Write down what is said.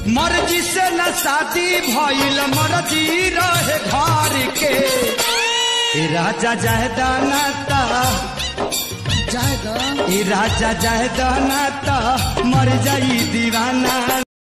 मर्जी से न शादी भइल मर्जी रहे घर के राजा जायदाना ता राजा जायदाना ता मर जाई दीवाना।